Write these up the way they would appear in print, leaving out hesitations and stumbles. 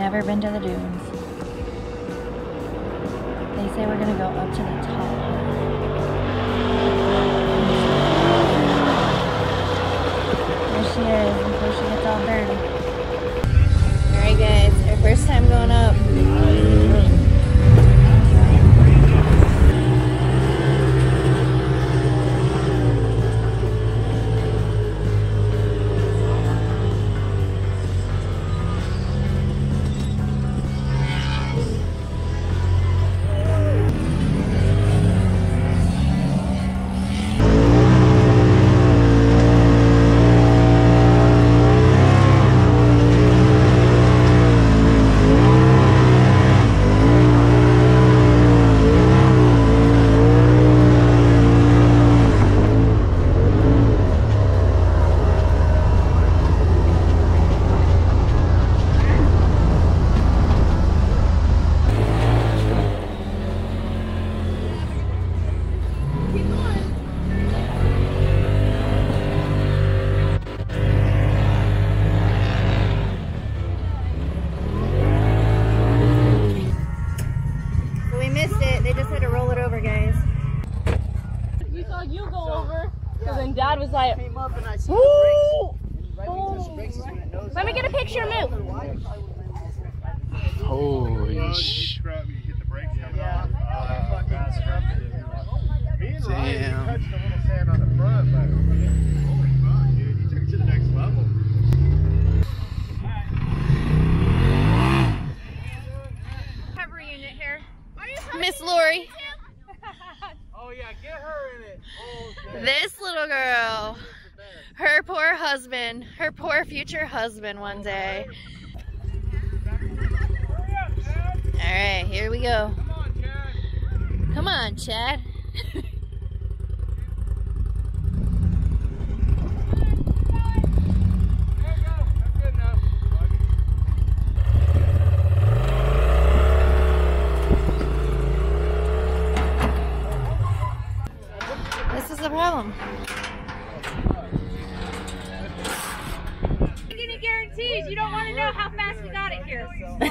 never been to the dunes. They say we're gonna go up to the top. There she is, before she gets all dirty. Alright guys, our first time going up. Dad was like, Woo! Let me get a picture and move. Holy shit. Damn. Recovery unit here. Miss Lori. Oh yeah, get her in it. Oh, This little girl. Her poor husband. Her poor future husband one day. Alright, here we go. Come on, Chad. This is the problem. Any guarantees? You don't want to know how fast we got it here.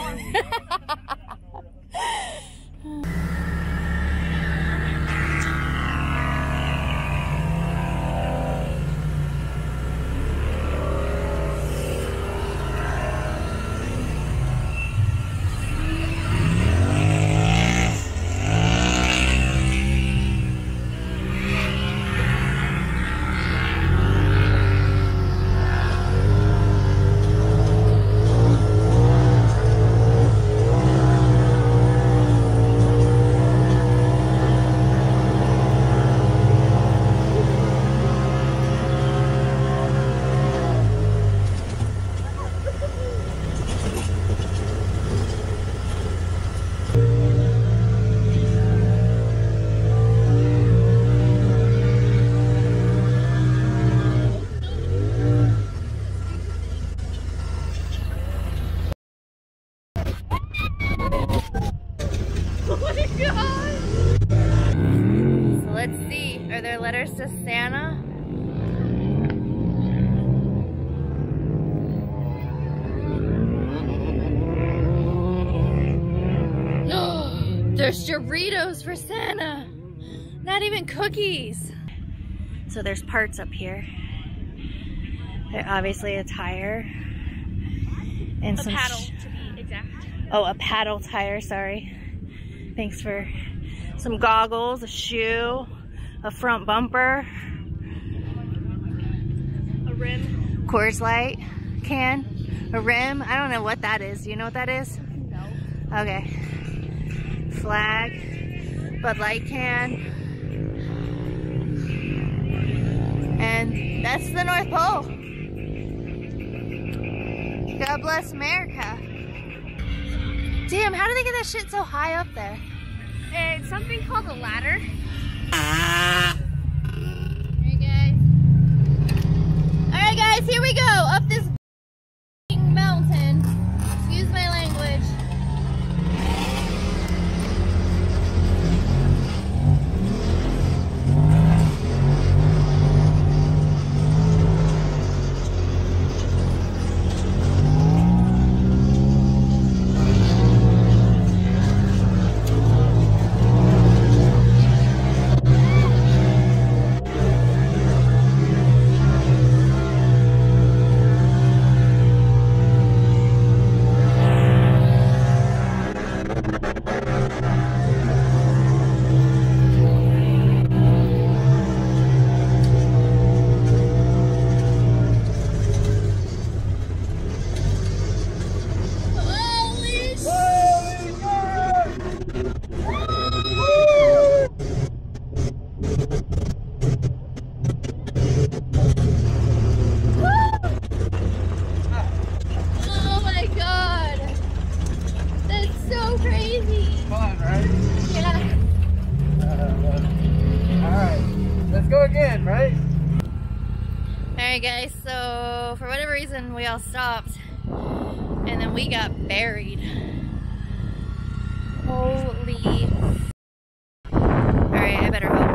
So let's see. Are there letters to Santa? There's Doritos for Santa. Not even cookies. So there's parts up here. They're obviously a tire. And A some paddle, to be exact. Oh, a paddle tire, sorry. Thanks for some goggles, a shoe, a front bumper, A rim. Coors Light can, a rim. I don't know what that is. Do you know what that is? No. Okay. Flag, Bud Light can. And that's the North Pole. God bless America. Damn, how do they get that shit so high up there? It's something called a ladder. Alright guys, here we go. Up this mountain. Excuse my language. Alright guys, so for whatever reason we all stopped and then we got buried. Holy. Alright, I better hope.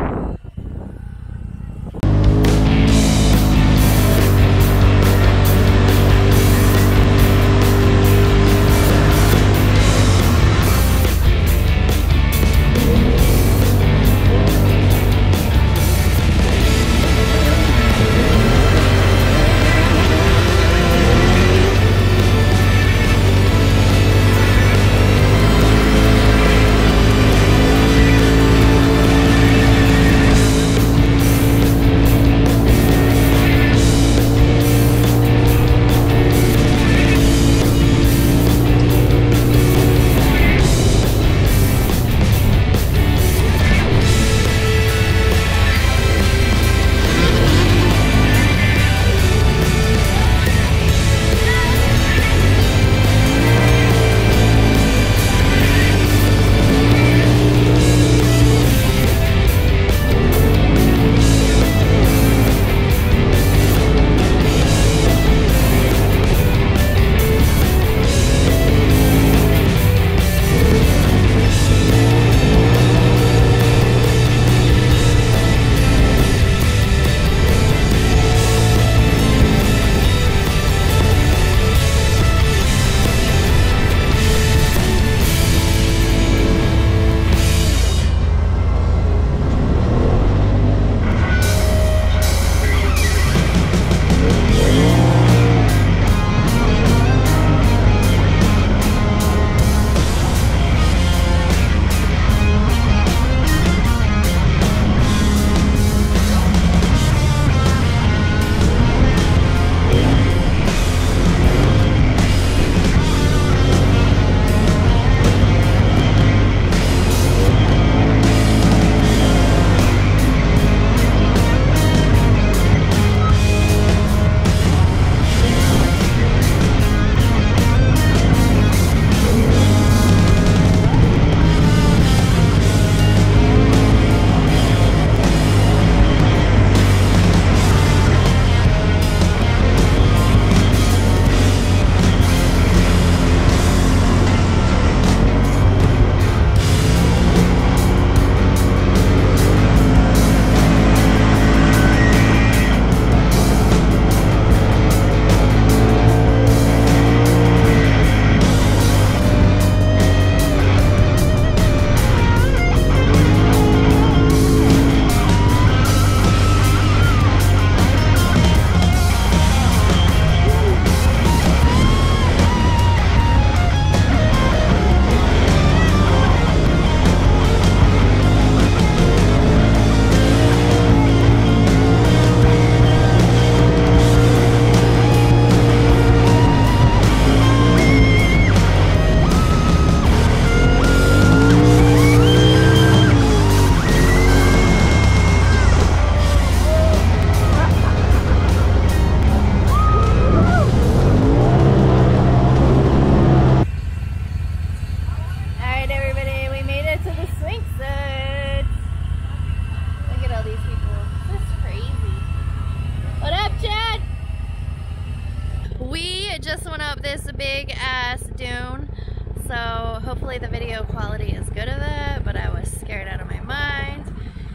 just went up this big ass dune, so hopefully the video quality is good of it, but I was scared out of my mind,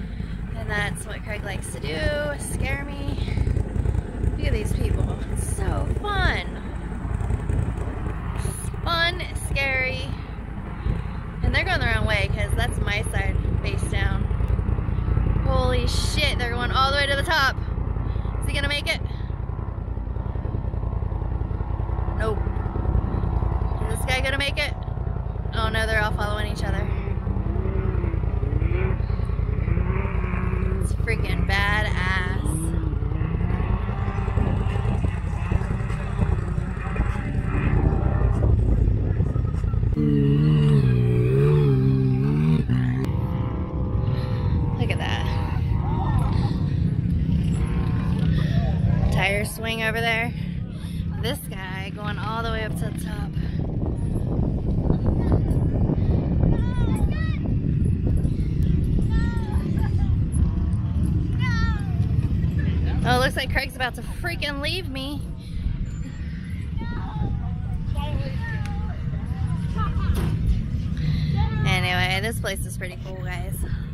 and that's what Craig likes to do, scare me. Look at these people, it's so fun. Fun, scary, and they're going the wrong way because that's my side face down. Holy shit, they're going all the way to the top. Is he gonna make it? Nope. Is this guy gonna make it? Oh no, they're all following each other. It's freaking badass. Look at that. Tire swing over there. This guy going all the way up to the top. Oh, look looks like Craig's about to freaking leave me. Anyway, this place is pretty cool, guys.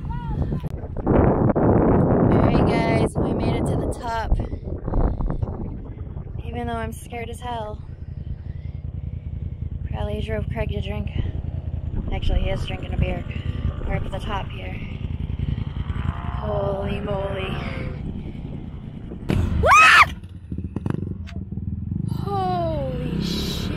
Alright guys, we made it to the top. Even though I'm scared as hell. Probably drove Craig to drink. Actually, he is drinking a beer. We're up at the top here. Holy moly. Holy shit.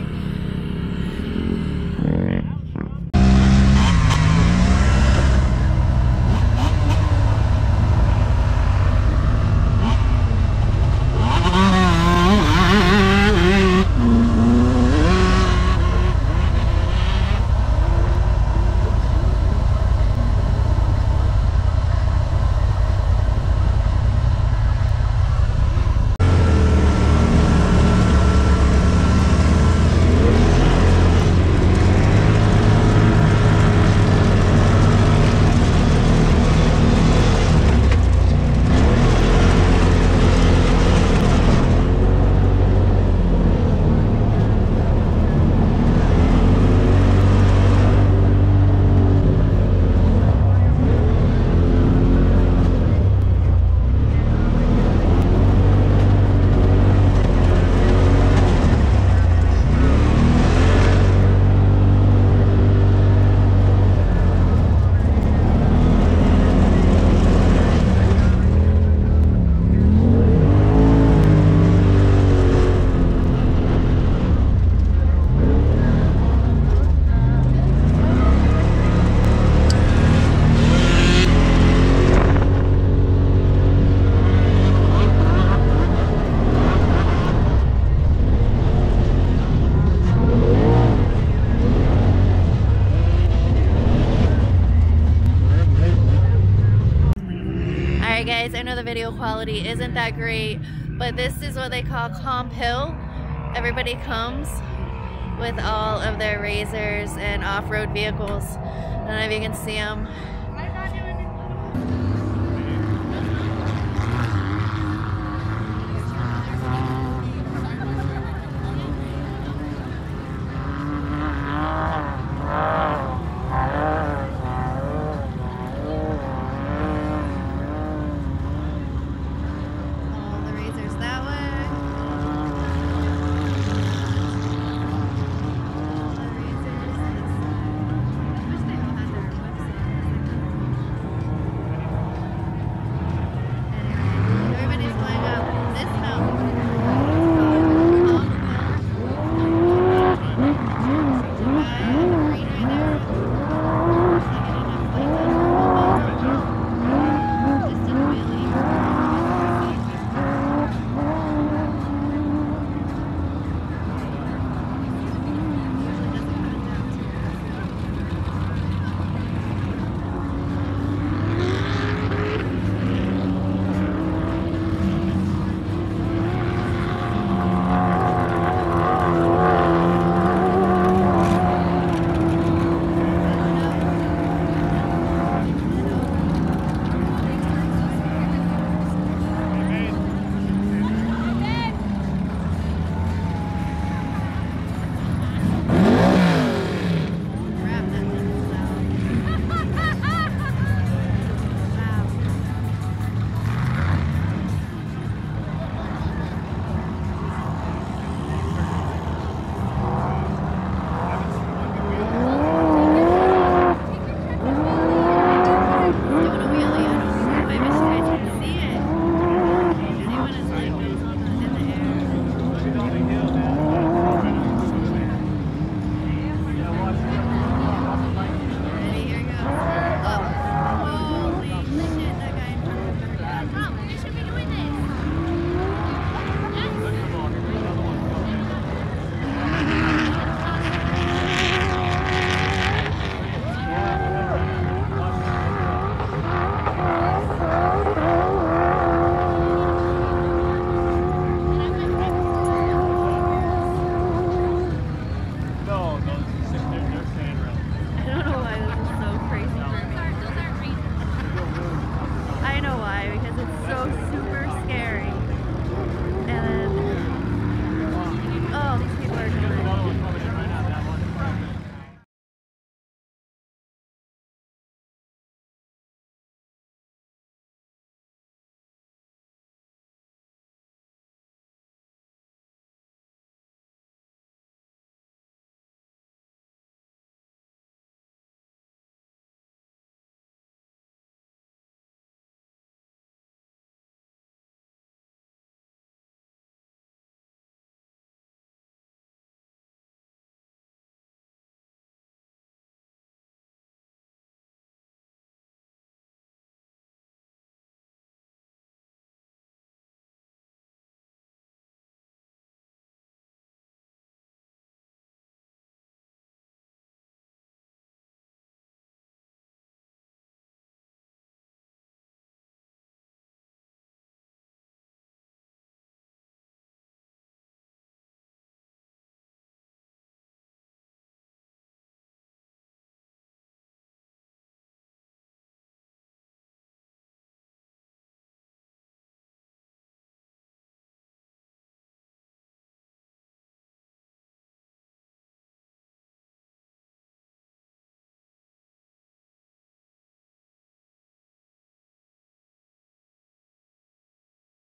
Guys, I know the video quality isn't that great, but this is what they call Comp Hill. Everybody comes with all of their razors and off-road vehicles. I don't know if you can see them.